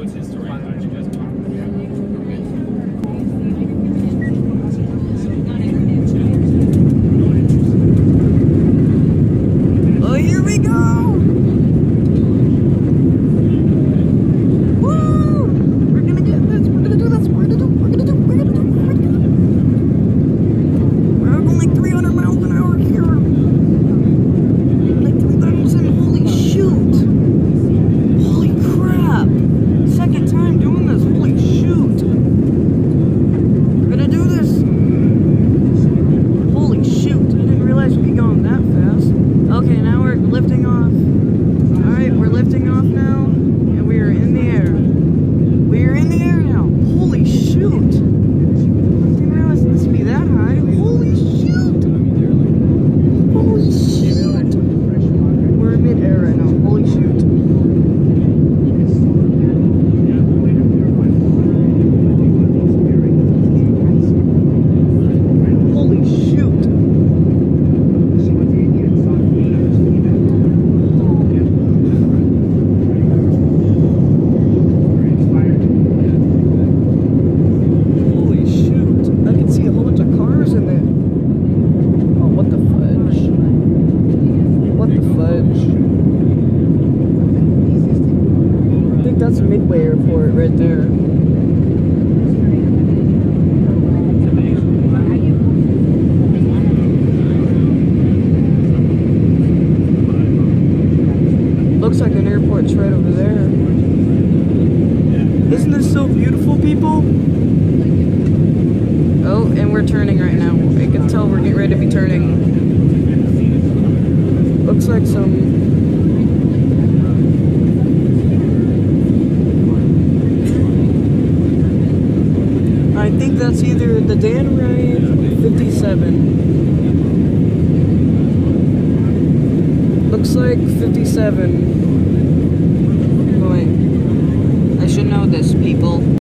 Oh, here we go! Woo! We're gonna get this. We're gonna do this. We're gonna do. We're going like 300 miles an hour here. Like 3,000. Holy shoot! Holy crap! Second time doing this. Holy shoot! We're gonna do this. Holy shoot! I didn't realize we'd be going that fast. Okay, now we're lifting off. Alright, we're lifting off now, and we are in the air. We are in the air now. Holy shoot! I didn't realize this would be that high. Holy shoot! Holy shoot! We're in mid-air right now. Holy shoot. Holy shoot! Holy shoot. I can see a whole bunch of cars in there. Oh, what the fudge? What the fudge? I think that's Midway Airport right there. Looks like an airport's right over there. Isn't this so beautiful, people? Oh, and we're turning right now. I can tell we're getting ready to be turning. Looks like some... I think that's either the Dan Ryan 57. Looks like 57. Wait, I should know this, people.